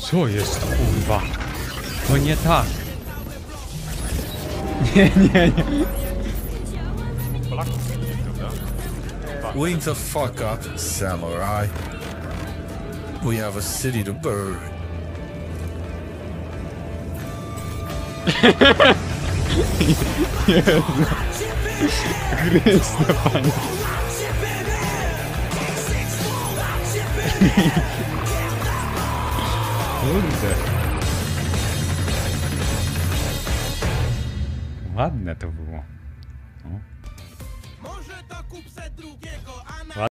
Co jest, kurwa? To nie tak. Nie. Wake the fuck up, samurai. We have a city to burn. Chryste, panie. Kurde. Ładne to było.